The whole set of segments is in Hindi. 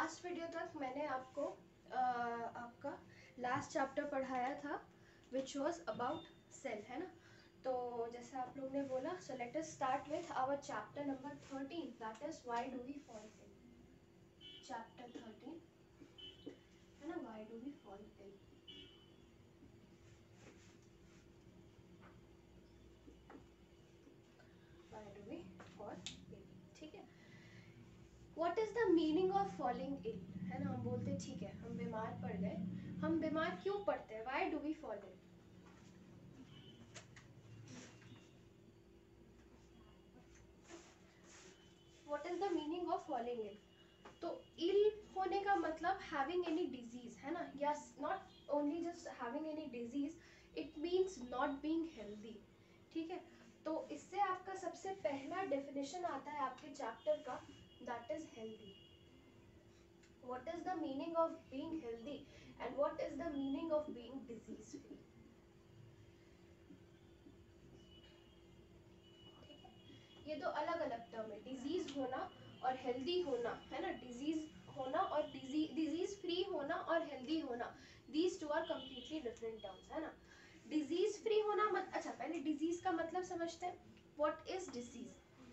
लास्ट वीडियो तक मैंने आपको आपका लास्ट चैप्टर पढ़ाया था विच वॉज अबाउट सेल, है ना। तो जैसे आप लोग ने बोला, so let us start with our chapter number 13, that is why do we fall ill. Chapter 13 है ना, why do we fall ill. Why do we fall ill, ठीक है। What is the meaning of falling ill, है ना। हम बोलते ठीक है हम बीमार पड़ गए, हम बीमार क्यों पड़ते हैं, why do we fall ill. What is the meaning of falling ill. तो इल होने का मतलब हैविंग एनी डिजीज, है ना। Yes, not only just having any disease, it means not being healthy, ठीक है। तो इससे आपका सबसे पहला डेफिनेशन आता है आपके चैप्टर का, that is healthy. What is the meaning of being healthy and what is the meaning of being disease free? ठीक है, ये दो अलग अलग टर्म है, डिजीज होना और हेल्दी होना, है ना। डिजीज होना और डिजीज फ्री होना और हेल्दी होना, these two are completely different terms, है ना। डिजीज फ्री होना अच्छा पहले डिजीज का मतलब समझते हैं। What is disease.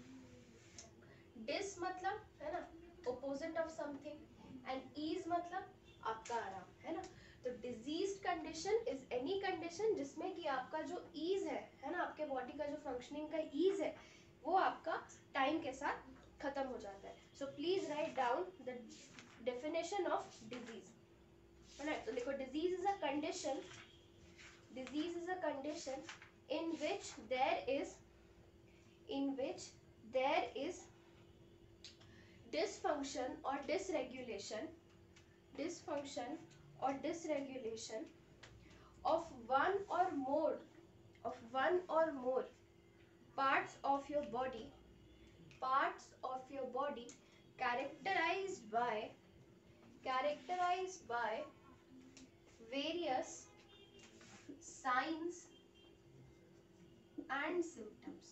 डिस मतलब, है ना, opposite of something, and ease मतलब आपका आराम, है ना। तो disease condition is any condition जिसमें कि आपका जो ईज है ना, आपके बॉडी का जो फंक्शनिंग का ईज है वो आपका टाइम के साथ खत्म हो जाता है। So please write down the definition of disease, है ना। तो देखो, disease is a condition, disease is a condition in which there is dysfunction or dysregulation of one or more parts of your body characterized by various signs and symptoms,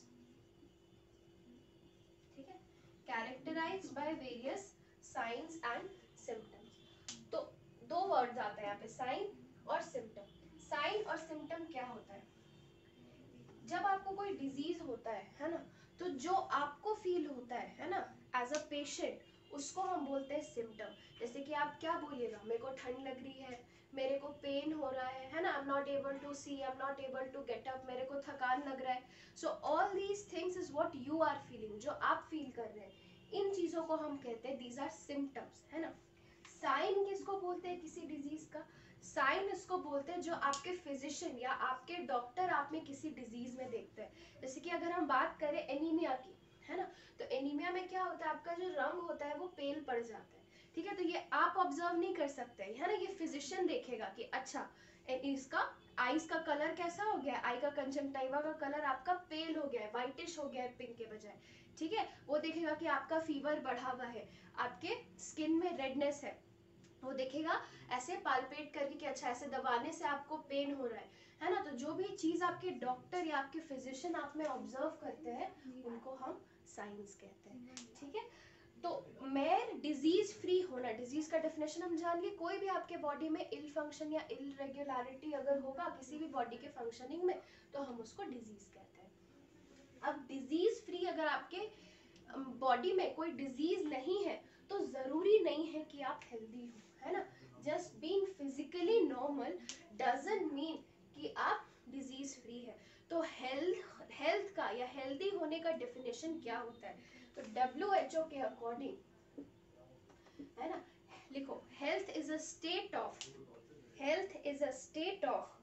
ठीक है। characterized by various signs and symptoms, तो दो वर्ड्स आते हैं यहाँ पे, साइन और सिम्टम। साइन और सिम्टम क्या होता है, जब आपको कोई डिजीज होता है ना, तो जो आपको फील होता है ना, एज अ पेशेंट, उसको हम बोलते हैं सिम्टम। जैसे कि आप क्या बोलिएगा, मेरे को ठंड लग रही है, मेरे को पेन हो रहा है ना, I am not able to see, I am not able to get up, मेरे को थकान लग रहा है। So all these things is what you are feeling, जो आप फील कर रहे हैं, इन चीजों को हम कहते हैं दीज आर सिम्टम्स, है ना। साइन किसको बोलते हैं किसी डिजीज का, साइन इसको बोलते हैं जो आपके फिजिशियन या आपके डॉक्टर आप में किसी डिजीज में देखते हैं। जैसे कि अगर हम बात करें एनीमिया की, है ना, तो एनीमिया में क्या होता है, आपका जो रंग होता है वो पेल पड़ जाता है, ठीक है। तो ये आप ऑब्जर्व नहीं कर सकते, है ना, ये फिजिशियन देखेगा कि अच्छा इसका आईज का कलर कैसा हो गया, आई का कंजंक्टिवा का कलर आपका पेल हो गया है, व्हाइटिश हो गया है पिंक के बजाय, ठीक है। वो देखेगा कि आपका फीवर बढ़ा हुआ है, आपके स्किन में रेडनेस है, वो देखेगा ऐसे पालपेट करके कि अच्छा ऐसे दबाने से आपको पेन हो रहा है ना। तो जो भी चीज आपके डॉक्टर या आपके फिजिशियन आप में ऑब्जर्व करते हैं उनको हम साइंस कहते हैं, ठीक है। तो मैं डिजीज फ्री होना, डिजीज का डेफिनेशन हम जान लिए, कोई भी आपके बॉडी में इल फंक्शन या इलरेगुलरिटी अगर होगा किसी भी बॉडी के फंक्शनिंग में, तो हम उसको डिजीज कहते हैं। अब डिजीज फ्री अगर आपके बॉडी में कोई डिजीज नहीं है, तो जरूरी नहीं है कि आप हेल्दी हो, है ना। Just being physically normal doesn't mean कि आप डिजीज फ्री है। तो हेल्थ का या हेल्दी होने का डेफिनेशन क्या होता है, तो WHO के अकॉर्डिंग, है ना, लिखो, health is a state of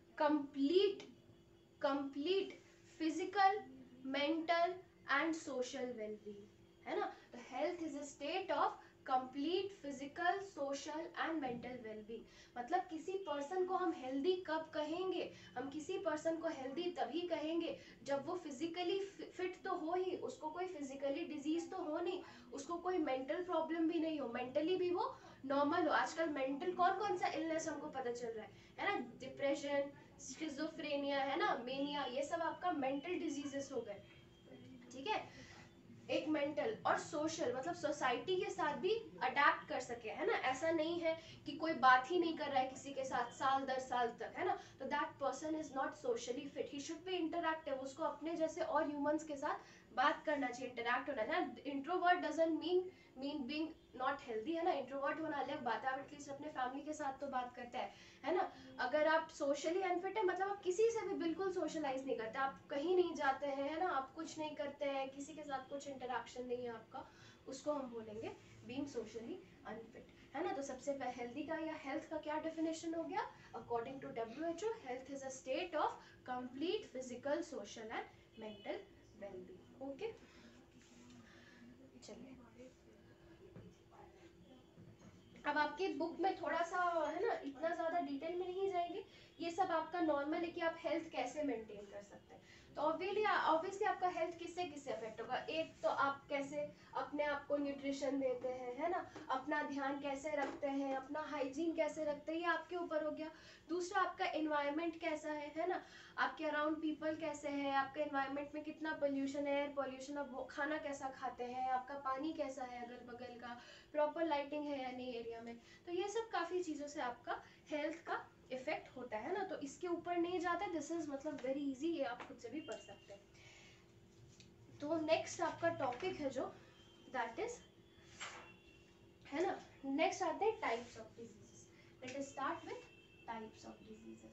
complete physical, mental and social wellbeing, है ना। तो health is a state of complete physical, social and mental wellbeing. मतलब किसी पर्सन को हम हेल्दी कब कहेंगे, हम किसी पर्सन को हेल्दी तभी कहेंगे जब वो फिजिकली फिट तो हो ही, उसको कोई फिजिकली डिजीज तो हो नहीं, उसको कोई मेंटल प्रॉब्लम भी नहीं हो, मेंटली भी वो नॉर्मल हो। आजकल मेंटल कौन कौन सा इलनेस हमको पता चल रहा है ना, डिप्रेशन, स्किज़ोफ्रेनिया, है ना, मेनिया, ये सब आपका मेंटल डिजीजेस हो गए, ठीक है। एक मेंटल और सोशल, मतलब सोसाइटी के साथ भी अडेप्ट कर सके, है ना। ऐसा नहीं है कि कोई बात ही नहीं कर रहा है किसी के साथ साल दर साल तक, है ना, तो that person is not socially fit, he should be interactive, उसको अपने जैसे और ह्यूमंस के साथ बात करना चाहिए, इंटरैक्ट होना चाहिए। Introvert doesn't mean being not healthy, है ना। इंट्रोवर्ट होना अलग बात है, आप एटलीस्ट अपने फैमिली के साथ तो बात करते हैं, है ना। अगर आप सोशली अनफिट है, मतलब आप किसी से भी बिल्कुल सोशलाइज नहीं करते, आप कहीं नहीं जाते हैं, है ना, आप कुछ नहीं करते हैं, किसी के साथ कुछ इंटरेक्शन नहीं है आपका, उसको हम बोलेंगे बीइंग सोशली अनफिट, है ना। तो सबसे हेल्दी का या हेल्थ का क्या डेफिनेशन हो गया, according to WHO, health is a state of complete physical, social and mental wellbeing. Okay, चलिए अब आपके बुक में थोड़ा सा, है ना, इतना ज्यादा डिटेल में नहीं जाएंगे, ये सब आपका नॉर्मल है कि आप हेल्थ कैसे मेंटेन कर सकते हैं। तो ऑब्वियसली आपका हेल्थ किससे किससे अफेक्ट होगा, एक तो आप कैसे अपने आप को न्यूट्रिशन देते हैं, है ना, अपना ध्यान कैसे रखते हैं, अपना हाइजीन कैसे रखते हैं, ये आपके ऊपर हो गया। दूसरा आपका एनवायरनमेंट कैसा है ना, आपके अराउंड पीपल कैसे हैं, आपके एनवायरनमेंट में कितना पोल्यूशन है, एयर पोल्यूशन, आप खाना कैसा खाते हैं, आपका पानी कैसा है अगल बगल का, प्रॉपर लाइटिंग है या नहीं एरिया में, तो ये सब काफ़ी चीज़ों से आपका हेल्थ का इफेक्ट होता है ना। तो इसके ऊपर नहीं जाते, दिस इज मतलब वेरी इजी, ये आप खुद से भी पढ़ सकते हैं। तो नेक्स्ट आपका टॉपिक है जो दैट इज, है ना, नेक्स्ट आते हैं types of diseases. Let us start with types of diseases.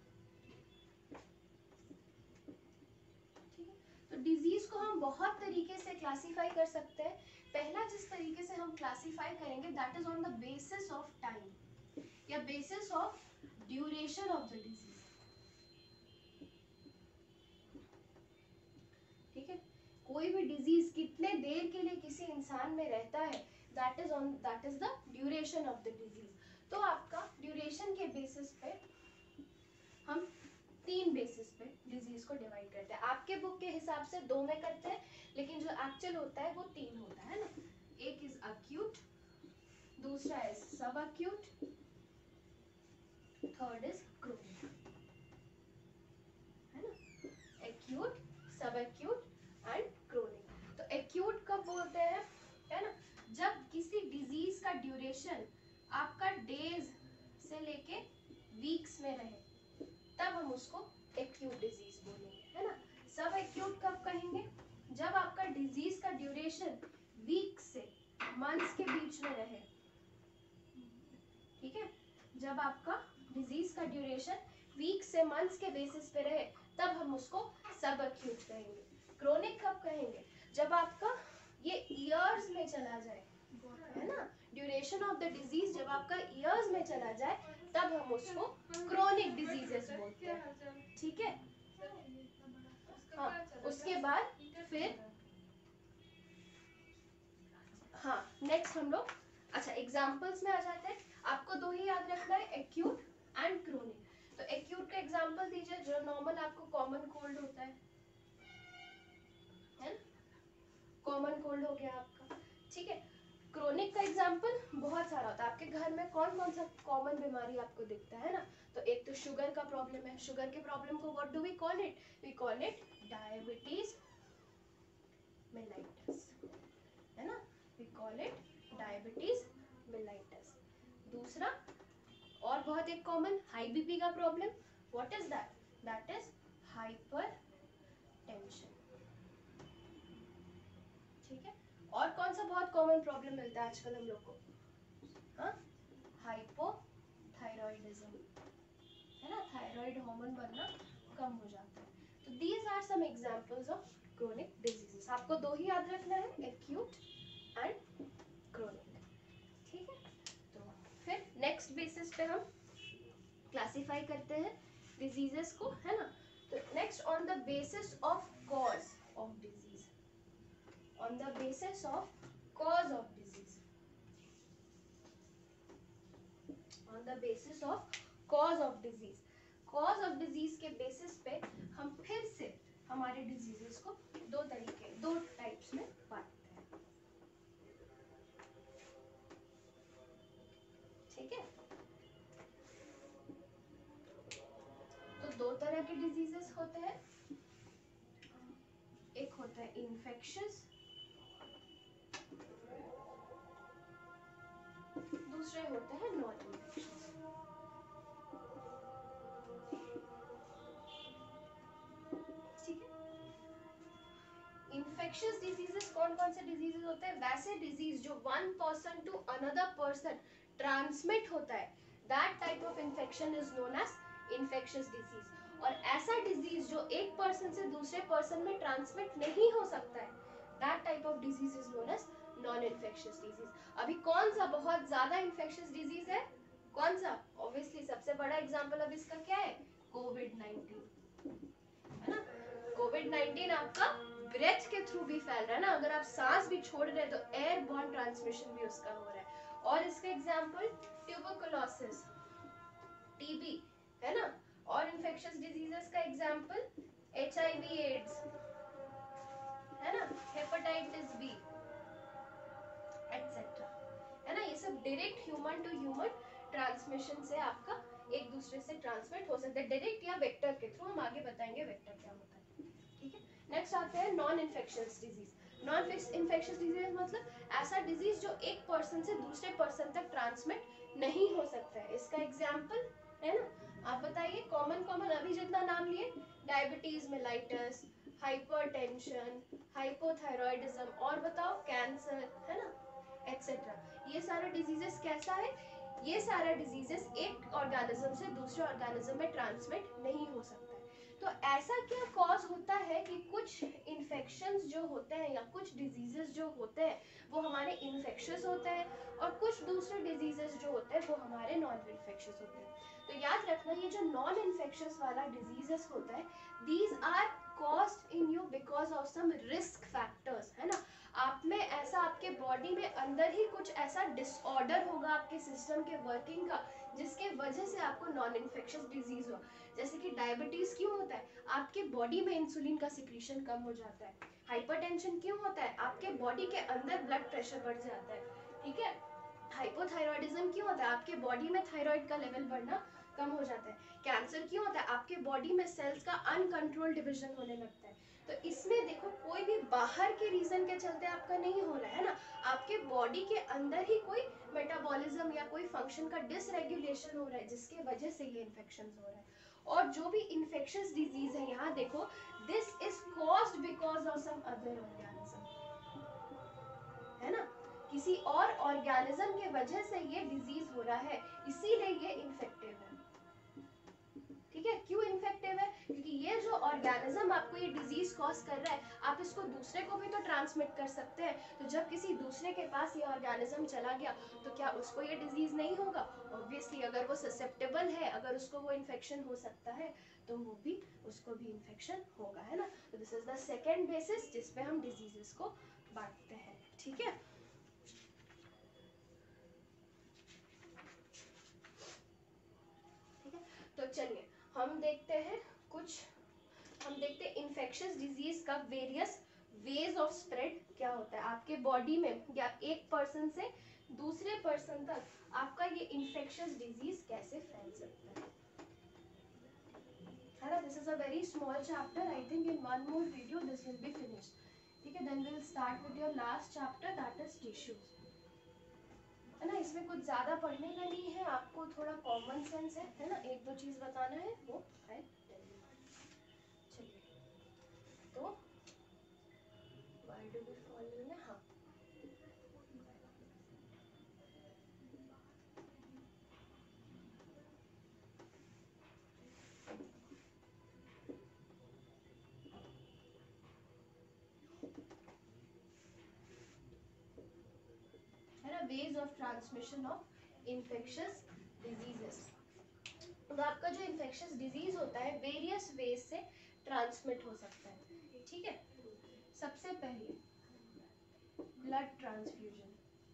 ठीक है, तो डिजीज को हम बहुत तरीके से क्लासीफाई कर सकते हैं। पहला जिस तरीके से हम क्लासीफाई करेंगे that is on the basis of time या basis of duration of the disease. ठीक है, कोई भी डिजीज कितने देर के लिए किसी इंसान में रहता है, that is the duration of the disease. तो आपका ड्यूरेशन के बेसिस पे हम 3 बेसिस पे डिजीज को डिवाइड करते हैं। आपके बुक के हिसाब से 2 में करते हैं, लेकिन जो एक्चुअल होता है वो 3 होता है ना। एक इज अक्यूट, दूसरा is subacute, third is chronic, है ना। Acute, subacute and chronic. तो एक्यूट कब बोलते हैं, है ना, जब किसी डिजीज का ड्यूरेशन आपका डेज से लेके वीक्स में रहे, तब हम उसको एक्यूट डिजीज बोलेंगे, है ना। सब एक्यूट कब कहेंगे, जब आपका डिजीज का ड्यूरेशन वीक से मंथ्स के बीच में रहे। ठीक है, जब आपका डिजीज का ड्यूरेशन वीक से मंथ्स के बेसिस पे रहे, तब हम उसको सब एक्यूट कहेंगे। क्रोनिक कब कहेंगे, जब आपका ये ईयर्स में चला जाए, है ना, ड्यूरेशन ऑफ द डिजीज जब आपका ईयर्स में चला जाए, तब हम उसको क्रोनिक डिजीजेस बोलते हैं। ठीक है, हाँ, उसके बाद फिर, हाँ, नेक्स्ट हम लोग, अच्छा एग्जांपल्स में आ जाते हैं। आपको 2 ही याद रखना है, एक्यूट एंड क्रोनिक। तो एक्यूट का एग्जांपल दीजिए, जो नॉर्मल आपको कॉमन कोल्ड होता है ना, कॉमन कोल्ड हो गया आपका। ठीक है, क्रोनिक का एग्जांपल बहुत सारा होता है। आपके घर में कौन कौन सा कॉमन बीमारी आपको दिखता है ना, तो एक तो शुगर का प्रॉब्लम है। शुगर के प्रॉब्लम को what do we call it, we call it diabetes mellitus, है ना, we call it diabetes mellitus. दूसरा और बहुत एक कॉमन हाई बीपी का problem, what is that, that is hypertension. ठीक है, और कौन सा बहुत कॉमन प्रॉब्लम मिलता है आजकल हम लोग को, हाँ, हाइपोथायरॉइडिज्म, है ना, थायराइड हार्मोन बनना कम हो जाता है। तो these are some examples of chronic diseases. आपको 2 ही याद रखना है, एक्यूट एंड क्रोनिक। ठीक है, तो फिर नेक्स्ट बेसिस पे हम क्लासिफाई करते हैं डिजीजेस को, है ना। तो next on the basis of cause of disease, on the basis of cause of disease, on the basis of cause of disease, cause of disease के बेसिस पे हम फिर से हमारे डिजीजेस को 2 टाइप्स में बांटते हैं। ठीक है, तो 2 तरह के डिजीजेस होते हैं, एक होता है इन्फेक्शियस दूसरे होते हैं नॉन इन्फेक्शियस। ठीक है, इन्फेक्शियस डिजीजेस कौन कौन से डिजीजेस होते हैं? वैसे डिजीज जो one person to another person transmit होता है, that type of infection is known as infectious disease. और ऐसा डिजीज जो एक पर्सन से दूसरे पर्सन में ट्रांसमिट नहीं हो सकता है, that type of disease is known as non infectious disease. अभी कौन सा बहुत ज्यादा इन्फेक्शियस डिजीज है? कौन सा? ऑब्वियसली सबसे बड़ा एग्जांपल अब इसका क्या है? कोविड-19, है ना। कोविड-19 आपका ब्रेथ के थ्रू भी फैल रहा है ना, अगर आप सांस भी छोड़ रहे हैं तो एयरबॉर्न ट्रांसमिशन भी उसका हो रहा है। और इसका एग्जांपल ट्यूबरकुलोसिस, टीबी, है ना। और इन्फेक्शियस डिजीजेस का एग्जांपल एचआईवी एड्स, है ना, हेपेटाइटिस बी एटसेट्रा, है ना। ये सब direct human to human transmission से आपका एक दूसरे से ट्रांसमिट हो सकता है, डायरेक्ट या वेक्टर के थ्रू। हम आगे बताएंगे वेक्टर क्या होता है। ठीक है, नेक्स्ट आते हैं non infectious disease. Non infectious disease मतलब ऐसा डिजीज जो एक पर्सन से दूसरे पर्सन तक ट्रांसमिट नहीं हो सकता है। इसका एग्जांपल, है ना, आप बताइए। कॉमन कॉमन अभी जितना नाम लिए, डायबिटीज मेलाइटस, हाइपरटेंशन, हाइपोथायरॉयडिज्म, और बताओ कैंसर, है ना, एटसेट्रा। ये सारा डिजीजेस कैसा है? ये सारा डिजीजेस एक ऑर्गेनिज्म से दूसरे ऑर्गेनिज्म में ट्रांसमिट नहीं हो सकता है। तो ऐसा क्या कॉज होता है कि कुछ इन्फेक्शंस जो होते हैं या कुछ डिजीजेस जो होते हैं वो हमारे इन्फेक्शियस होते हैं, और कुछ दूसरे डिजीजेस जो होते हैं वो हमारे नॉन इन्फेक्शियस होते हैं। तो याद रखना, ये जो नॉन इन्फेक्शियस वाला डिजीजेस होता है, these are caused in you because of some risk factors, है ना। आप में ऐसा, आपके बॉडी में अंदर ही कुछ ऐसा डिसऑर्डर होगा आपके सिस्टम के वर्किंग का, जिसके वजह से आपको नॉन इन्फेक्शियस डिजीज हो। जैसे कि डायबिटीज क्यों होता है? आपके बॉडी में इंसुलिन का सिक्रीशन कम हो जाता है। हाइपरटेंशन क्यों होता है? आपके बॉडी के अंदर ब्लड प्रेशर बढ़ जाता है। ठीक है, हाइपोथायरॉयडिज्म क्यों होता है? आपके बॉडी में थायराइड का लेवल बढ़ना कम हो जाता है। कैंसर क्यों होता है? आपके बॉडी में सेल्स का अनकंट्रोल डिवीजन होने लगता है। तो इसमें देखो, कोई भी बाहर के रीजन के चलते आपका नहीं हो रहा है ना, आपके बॉडी के अंदर ही कोई मेटाबॉलिज्म या कोई फंक्शन का डिसरेगुलेशन हो रहा है, जिसके वजह से ये इन्फेक्शन हो रहा है। और जो भी इन्फेक्शियस डिजीज है, यहाँ देखो, this is caused because of some other organism, है ना। किसी और ऑर्गेनिज्म के वजह से ये डिजीज हो रहा है, इसीलिए ये इन्फेक्टिव है। ठीक है, क्यों इन्फेक्टिव है? क्योंकि ये जो ऑर्गेनिज्म आपको ये डिजीज कॉज कर रहा है, आप इसको दूसरे को भी तो ट्रांसमिट कर सकते हैं। तो जब किसी दूसरे के पास ये ऑर्गेनिज्म चला गया, तो क्या उसको ये डिजीज नहीं होगा? ऑब्वियसली, अगर वो ससेप्टेबल है, अगर उसको वो इन्फेक्शन हो सकता है, तो वो भी, उसको भी इन्फेक्शन होगा, है ना। तो this is the second basis जिसपे हम डिजीजेस को बांटते हैं। ठीक है, ठीक है, तो चलिए हम देखते हैं इन्फेक्शियस डिजीज का वेरियस वेज ऑफ स्प्रेड क्या होता है आपके बॉडी में, या एक पर्सन से दूसरे पर्सन तक आपका ये इन्फेक्शियस डिजीज कैसे फैल सकता है ना। This is a very small chapter, I think in one more video this will be finished. ठीक है, then will start with your last chapter, that is tissues, है ना। इसमें कुछ ज्यादा पढ़ने का नहीं है, आपको थोड़ा कॉमन सेंस है ना, एक दो चीज बताना है वो है। चलिए, तो why do we fall in, हाँ, है ना, ways of transmission of infectious diseases. तो आपका जो इन्फेक्शियस डिजीज होता है वेरियस वेज से ट्रांसमिट हो सकता है। ठीक है, सबसे पहले blood transfusion,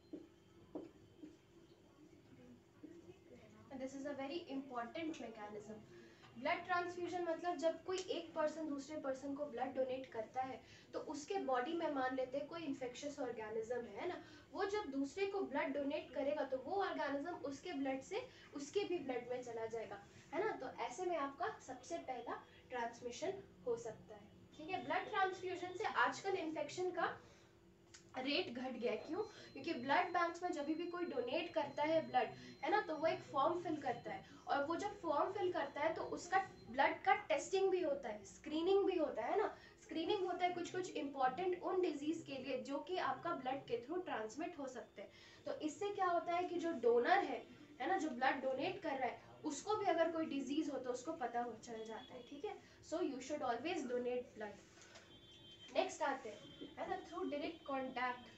this is a very important mechanism. Blood transfusion मतलब जब कोई एक पर्सन दूसरे पर्सन को ब्लड डोनेट करता है, तो उसके बॉडी में मान लेते हैं कोई इन्फेक्शियस ऑर्गेनिज्म है ना, वो जब दूसरे को ब्लड डोनेट करेगा तो वो ऑर्गेनिज्म उसके ब्लड से उसके भी ब्लड में चला जाएगा, है ना। तो ऐसे में आपका सबसे पहला ट्रांसमिशन हो सकता है। ठीक है, ब्लड ट्रांसफ्यूजन से आजकल इन्फेक्शन का रेट घट गया। क्यों? क्योंकि ब्लड बैंक्स में जब भी कोई डोनेट करता है ब्लड, है ना, तो वो एक फॉर्म फिल करता है, और वो जब फॉर्म फिल करता है तो उसका ब्लड का टेस्टिंग भी होता है, स्क्रीनिंग भी होता है ना, स्क्रीनिंग होता है कुछ कुछ इंपॉर्टेंट उन डिजीज के लिए जो कि आपका ब्लड के थ्रू ट्रांसमिट हो सकते हैं। तो इससे क्या होता है कि जो डोनर है ना, जो ब्लड डोनेट कर रहा है, उसको भी अगर कोई डिजीज हो तो उसको पता हो चल जाता है। ठीक है, so you should always donate blood. Next आते हैं, है ना, थ्रू डायरेक्ट कॉन्टैक्ट,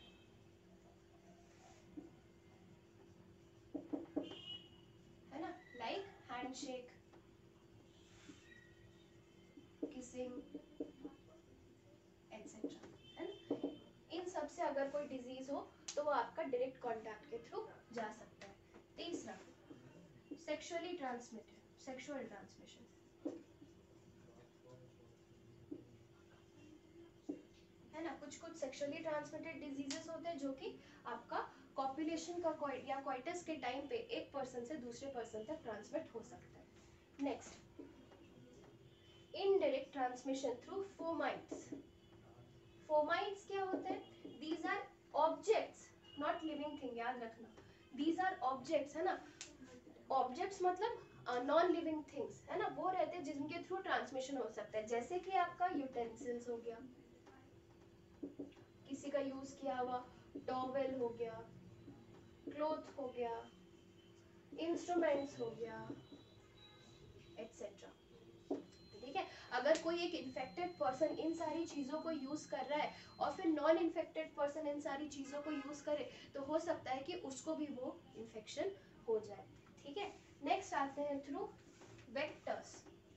है ना, लाइक हैंडशेक, किसिंग एटसेट्रा, है ना, इन सब से अगर कोई डिजीज हो तो वो आपका डायरेक्ट कांटेक्ट के थ्रू जा सकता है। तीसरा, सेक्सुअली ट्रांसमिटेड, सेक्सुअल ट्रांसमिशन, है ना, कुछ कुछ सेक्सुअली ट्रांसमिटेड डिजीजेस होते हैं जो कि आपका कॉपुलेशन का या क्वाइटस के टाइम पे एक पर्सन से दूसरे पर्सन तक ट्रांसमिट हो सकता है। Next, indirect transmission through fomites. Fomites क्या होते हैं? These are objects, not living thing, याद रखना, दीज आर ऑब्जेक्ट्स, है ना, ऑब्जेक्ट्स मतलब नॉन लिविंग थिंग्स, है ना, वो रहते हैं जिनके थ्रू ट्रांसमिशन हो सकता है, जैसे कि आपका यूटेंसिल्स हो गया, किसी का यूज किया हुआ टॉवेल हो गया, क्लॉथ हो गया, इंस्ट्रूमेंट्स हो गया, एटसेट्रा। ठीक है, अगर कोई एक इन्फेक्टेड पर्सन इन सारी चीजों को यूज कर रहा है और फिर नॉन इन्फेक्टेड पर्सन इन सारी चीजों को यूज करे तो हो सकता है कि उसको भी वो इन्फेक्शन हो जाए। ठीक है, नेक्स्ट आते हैं थ्रू वेक्टर्स।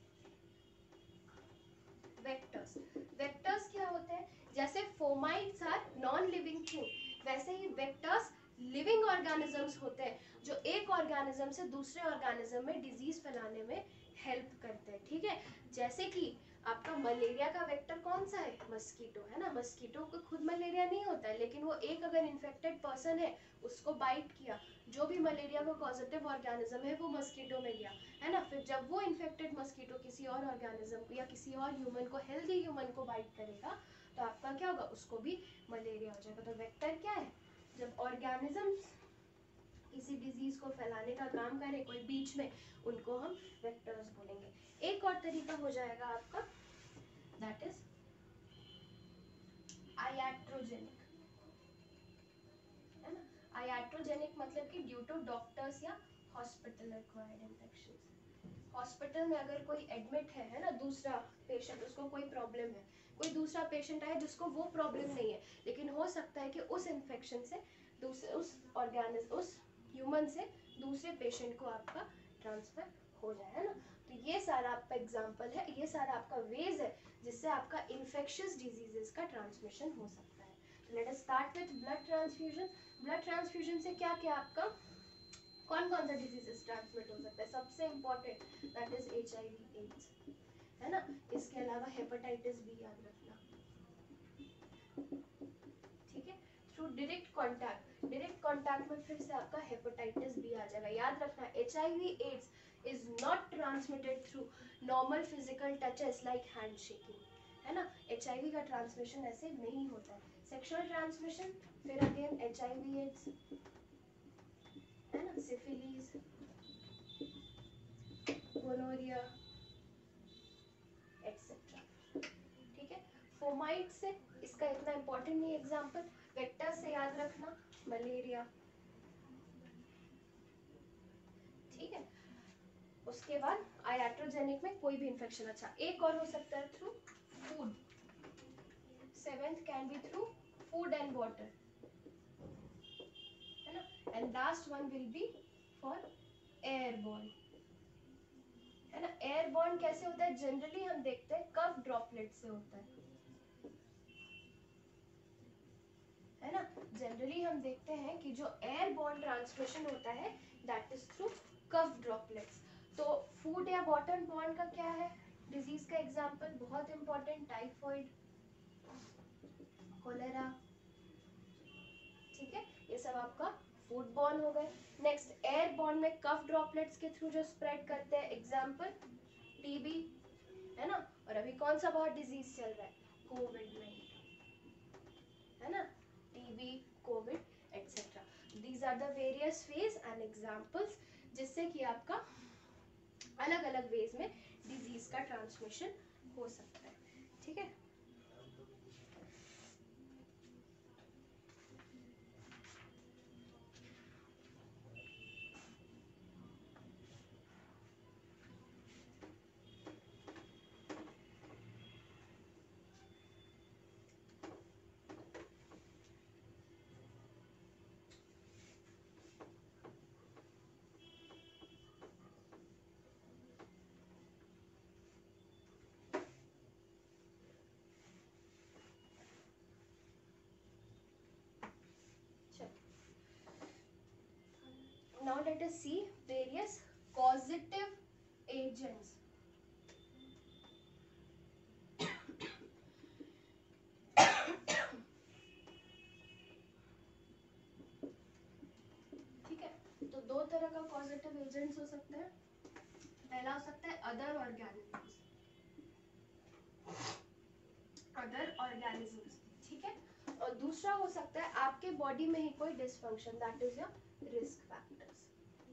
वेक्टर्स, वेक्टर्स क्या होते हैं? जैसे fomites are non living thing, वैसे ही वेक्टर्स लिविंग ऑर्गेनिजम्स होते हैं जो एक ऑर्गेनिज्म से दूसरे ऑर्गेनिज्म में डिजीज फैलाने में हेल्प करते हैं। ठीक है, जैसे कि आपका मलेरिया का वेक्टर कौन सा है? मस्कीटो, है ना, मस्कीटो को खुद मलेरिया नहीं होता है, लेकिन वो एक अगर इन्फेक्टेड पर्सन है, उसको बाइट किया, जो भी मलेरिया का पॉजिटिव ऑर्गेनिज्म है वो मस्कीटो में गया, है ना, फिर जब वो इन्फेक्टेड मस्कीटो किसी और ऑर्गेनिज्म को या किसी और ह्यूमन को, हेल्दी ह्यूमन को बाइट करेगा तो आपका क्या होगा? उसको भी मलेरिया हो जाएगा। तो वेक्टर क्या है? जब ऑर्गेनिज्म किसी डिजीज को फैलाने का काम करे कोई बीच में, उनको हम वेक्टर्स बोलेंगे। एक और तरीका हो जाएगा आपका, दैट इज आयाट्रोजेनिक, है ना, आयाट्रोजेनिक मतलब कि ड्यू टू डॉक्टर्स या हॉस्पिटल एक्वायर्ड इन्फेक्शंस। हॉस्पिटल में अगर कोई एडमिट है ना, दूसरा पेशेंट, उसको कोई प्रॉब्लम है, कोई दूसरा पेशेंट आया जिसको वो प्रॉब्लम नहीं है, लेकिन हो सकता है कि उस इन्फेक्शन से दूसरे उस ह्यूमन से दूसरे पेशेंट को आपका ट्रांसफर हो जाए, है ना। तो ये सारा आपका एग्जांपल है, ये सारा आपका वेज है जिससे आपका इन्फेक्शियस डिजीजेस का ट्रांसमिशन हो सकता है। तो let us start with blood transfusion. Blood transfusion से क्या क्या आपका कौन कौन सा डिजीजेस ट्रांसमिट हो सकता है? सबसे important that is HIV AIDS, है ना, इसके अलावा हेपेटाइटिस बी, याद रखना। ठीक है, through direct contact, direct contact में फिर से आपका हेपेटाइटिस बी आ जाएगा। याद रखना, HIV AIDS is not transmitted through normal physical touches like handshaking, है ना, HIV का ट्रांसमिशन ऐसे नहीं होता है। सेक्सुअल ट्रांसमिशन, फिर अगेन HIV एड्स, है ना, सिफिलीज, गोनोरिया एक्सेट्रा। ठीक है, फोमाइट से इसका इतना इंपॉर्टेंट नहीं एग्जांपल, वेक्टर से याद रखना मलेरिया। ठीक है, उसके बाद आयाट्रोजेनिक में कोई भी इंफेक्शन। अच्छा, एक और हो सकता है through food, seventh can be through food and water, है ना, and last one will be for airborne, है ना। एयरबॉर्न कैसे होता है? जनरली हम देखते हैं कफ ड्रॉपलेट से होता है ना, जनरली हम देखते हैं कि जो एयरबॉर्न ट्रांसमिशन होता है that is through cough droplets. तो फूड या वाटर बॉर्न का क्या है डिजीज का एग्जांपल? बहुत इंपॉर्टेंट, टाइफॉइड, कोलेरा। ठीक है, ये सब आपका फूड बॉर्न हो गए। नेक्स्ट, एयरबॉर्न में कफ ड्रॉपलेट्स के थ्रू जो स्प्रेड करते हैं, एग्जांपल टीबी, है ना, और अभी कौन सा बहुत डिजीज चल रहा है? कोविड-19, है ना, TB, COVID, etc. These are the various phase and examples जिससे कि आपका अलग अलग वेज में डिजीज का ट्रांसमिशन हो सकता है. ठीक है. Now let us see various causative agents. ठीक है, तो दो तरह का causative agents हो सकते हैं. पहला हो सकता है अदर ऑर्गेनिजम्स. ठीक है. और दूसरा हो सकता है आपके बॉडी में ही कोई dysfunction, that is your risk factors.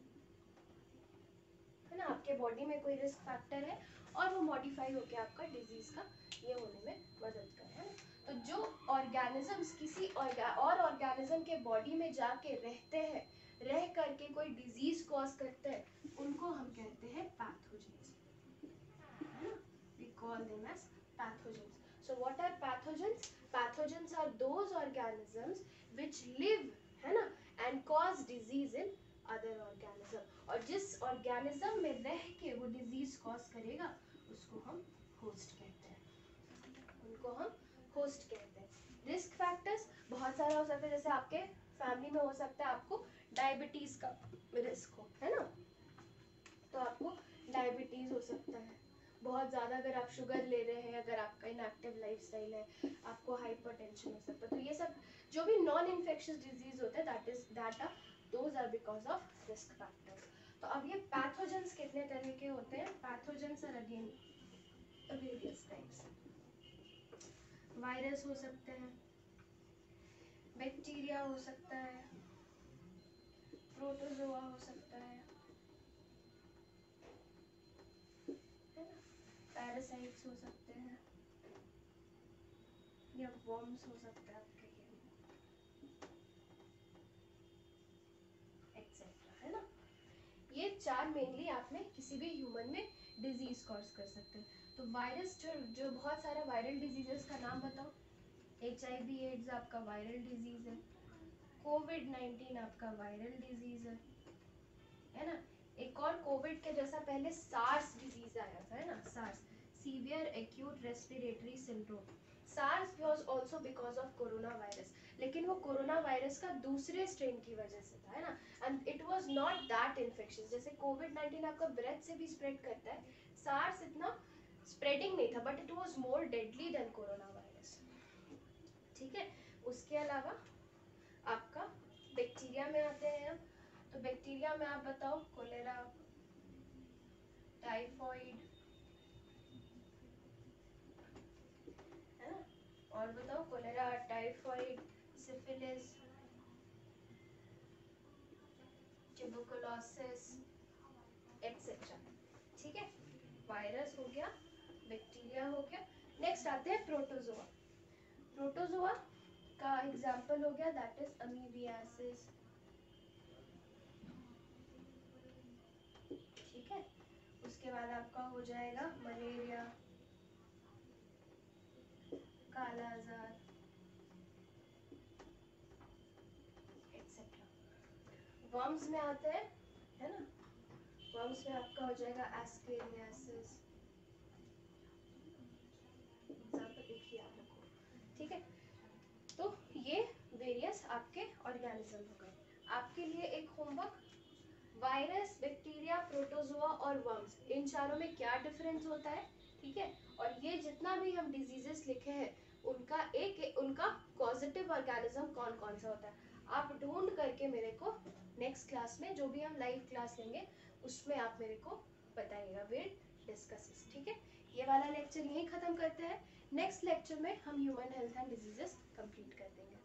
है ना, आपके बॉडी में कोई रिस्क फैक्टर है और वो मॉडिफाई होकर आपका डिजीज का ये होने में मदद करे. है ना, तो जो ऑर्गेनिजम्स किसी और ऑर्गेनिज्म के बॉडी में जाके रहते हैं, रह करके कोई डिजीज कॉज करते हैं, उनको हम कहते हैं पैथोजेंस. है ना, we call them as pathogens. So what are pathogens? Pathogens are those organisms which live, है ना, and cause disease in other organism. और जिस organism में रह के वो disease cause करेगा उसको हम host कहते हैं. उनको हम host कहते हैं. Risk factors बहुत सारा हो सकता है, जैसे आपके फैमिली में हो सकता है आपको डायबिटीज का रिस्क हो, है ना, तो आपको डायबिटीज हो सकता है. बहुत ज़्यादा अगर आप शुगर ले रहे हैं, अगर आपका इनएक्टिव लाइफस्टाइल है, आपको हाइपरटेंशन हो सकता है. तो ये सब जो भी नॉन इन्फेक्शियस डिजीज होता है those are because of risk factors. तो अब ये पैथोजेंस कितने तरह के होते हैं? Pathogens are again various types. Virus हो सकते हैं, बैक्टीरिया हो सकता है, प्रोटोजोआ हो सकता है, पैरासाइट्स हो सकते हैं, या वर्म्स हो सकता है आपके एक्सेट्रा. है ना, ये चार मेनली आप में किसी भी ह्यूमन में डिजीज कॉज कर सकते हैं. तो वायरस जो बहुत सारा वायरल डिजीजेस का नाम बताओ. HIV एड्स आपका वायरल डिजीज है. COVID-19 आपका वायरल डिजीज है ना. एक और कोविड के जैसा पहले सार्स डिजीज आया था, है ना, SARS, severe acute respiratory syndrome. SARS was also because of corona virus, लेकिन वो कोरोना वायरस का दूसरे स्ट्रेन की वजह से था, है ना, and it was not that infectious. जैसे COVID-19 आपका ब्रेथ से भी स्प्रेड करता है, सार्स इतना स्प्रेडिंग नहीं था, but it was more deadly than corona virus. ठीक है. उसके अलावा आपका बैक्टीरिया में आते हैं हम. तो बैक्टीरिया में आप बताओ, कोलेरा, टाइफॉइड, है ना, और बताओ, cholera, typhoid, syphilis, tuberculosis, etcetera. ठीक है, वायरस हो गया, बैक्टीरिया हो गया. नेक्स्ट आते हैं प्रोटोजोआ. प्रोटोजोआ का एग्जांपल हो गया दैट इज अमीबियासिस. ठीक है. उसके बाद आपका हो जाएगा मलेरिया, काला आजार, एक्सेट्रा. वर्म्स में आते हैं, है ना, वर्म्स में आपका हो जाएगा एस्केरियासिस. एग्जांपल देखिए आप लोग को. ठीक है, तो ये वेरियस आपके ऑर्गेनिज्म हो गए. आपके लिए एक होमवर्क, वायरस, बैक्टीरिया, प्रोटोजोआ और वर्म्स, इन चारों में क्या डिफरेंस होता है. ठीक है, और ये जितना भी हम डिजीजेस लिखे हैं उनका पॉजिटिव ऑर्गेनिज्म कौन कौन सा होता है, आप ढूंढ करके मेरे को नेक्स्ट क्लास में, जो भी हम लाइव क्लास लेंगे उसमें आप मेरे को बताइएगा. Will discuss. ठीक है, ये वाला लेक्चर यहीं खत्म करते हैं. नेक्स्ट लेक्चर में हम human health and diseases complete कर देंगे.